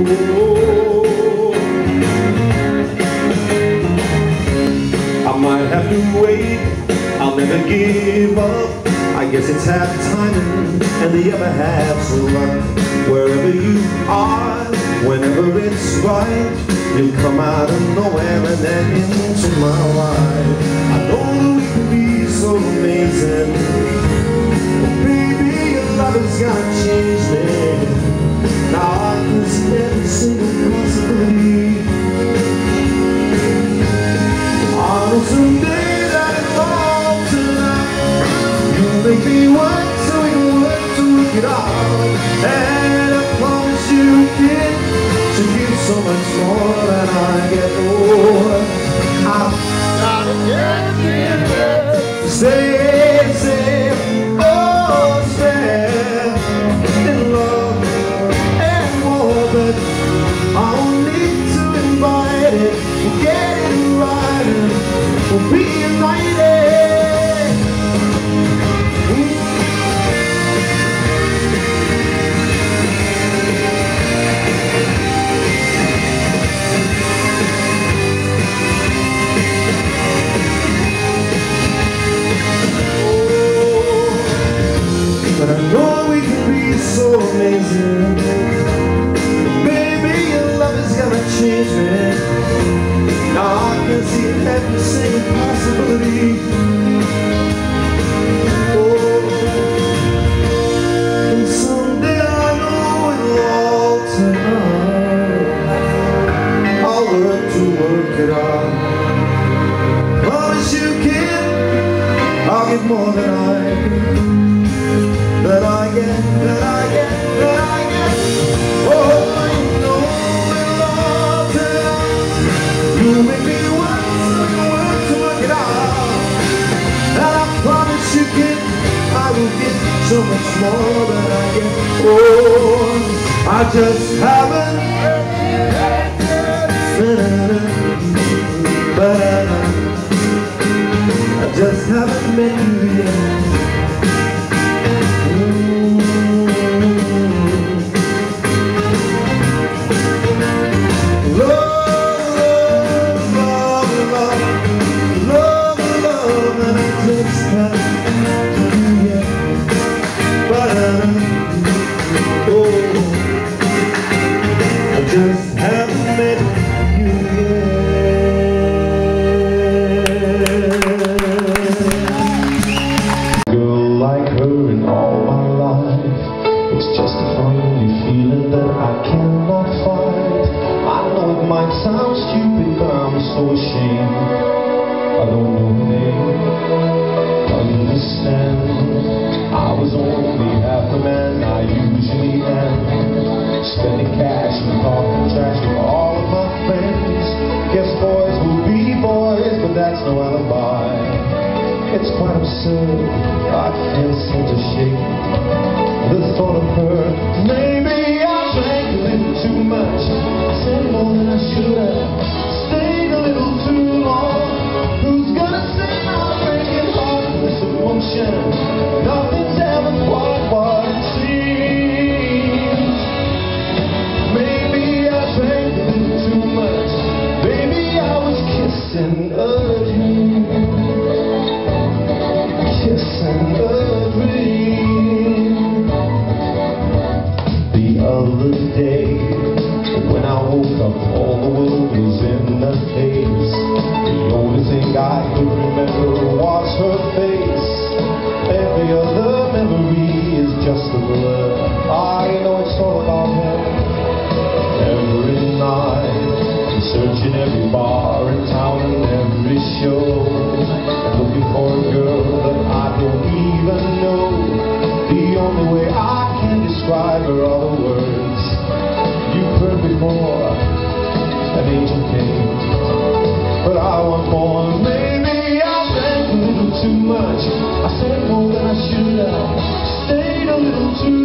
I might have to wait, I'll never give up. I guess it's half timing and the other half's luck. Wherever you are, whenever it's right, you'll come out of nowhere and then into my life. I know we can be so amazing, but baby, your love has got to change me. Now I can see every single possibility. I know someday that it'll all turn out. You'll make me work so we can work to work it out. And I promise you, kid, to give so much more than I get. Oh, I've gotta get it. Say, oh, stay in love and more, but I don't need to invite it. We'll get it right and we'll be united. But I know we can be so amazing. Baby, your love is gonna change me. Now I can see every single possibility. Oh, and someday I know it'll all turn out. I'll work to work it out. Promise you, kid, I'll give more than I give. That I get, that I get, that I get. Oh, you know it'll all turn out. You make me work to work it out. And I promise you, kid, I will get so much more than I get. Oh, I just haven't. I just haven't met you yet. Just haven't met you yet. Girl like her in all my life, it's just a funny feeling that I cannot fight. I know it might sound stupid, but I'm so ashamed. I don't know her name. Understand, I was only half the man I usually am. Spending cash and talking trash with all of my friends. Guess boys will be boys, but that's no alibi. It's quite absurd, I can't seem to shake the thought of her. Maybe I drank a little too much, said more than I should have, stayed a little too long. Who's gonna say my breaking heart with this emotion? Nothing's ever quite what it seems. Maybe I drank a little too much. Baby, I was kissing a dream. Kissing a dream. The other day, when I woke up, all the world was in a haze. The only thing I could remember was her face. Every other memory is just a blur. I know it's all about her. Every night, searching every bar in town and every show, looking for a girl that I don't even know. The only way I can describe her are the words you've heard before. An angel came, but I want more. Maybe I drank a little too much. I said more than I should have, stayed a little too